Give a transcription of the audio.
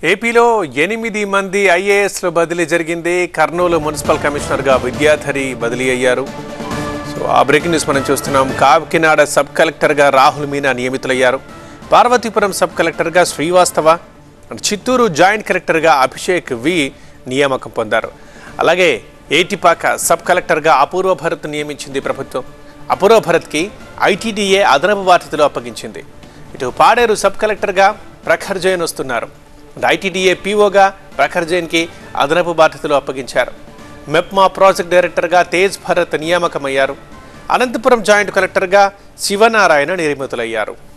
ఏపీలో 8 మంది ఐఏఎస్ల బదిలీ జరిగింది. కర్నూలు మున్సిపల్ కమిషనర్గా విద్యాధరి బదిలీ అయ్యారు. సో ఆ బ్రేకింగ్ న్యూస్ మనం చూస్తున్నాం. కాకినాడ సబ్ కలెక్టర్గా రాహుల్ మీనా నియమితులయ్యారు. పార్వతీపురం సబ్ కలెక్టర్గా శ్రీవాస్తవ, చిత్తూరు జాయింట్ కలెక్టర్గా అభిషేక్ వి నియామకం పొందారు. అలాగే ఏటిపాక సబ్ కలెక్టర్గా అపూర్వ భరత్ నియమించింది ప్రభుత్వం. అపూర్వ భరత్కి ఐటీడీఏ అదనపు బాధ్యతలు అప్పగించింది. ఇటు పాడేరు సబ్ కలెక్టర్గా ప్రఖర్ జైన్ వస్తున్నారు. ఐటీడీఏ పీఓగా ప్రఖర్ జైన్కి అదనపు బాధ్యతలు అప్పగించారు. మెప్మా ప్రాజెక్ట్ డైరెక్టర్గా తేజ్ భరత్ నియామకమయ్యారు. అనంతపురం జాయింట్ కలెక్టర్గా శివనారాయణ నియమితులయ్యారు.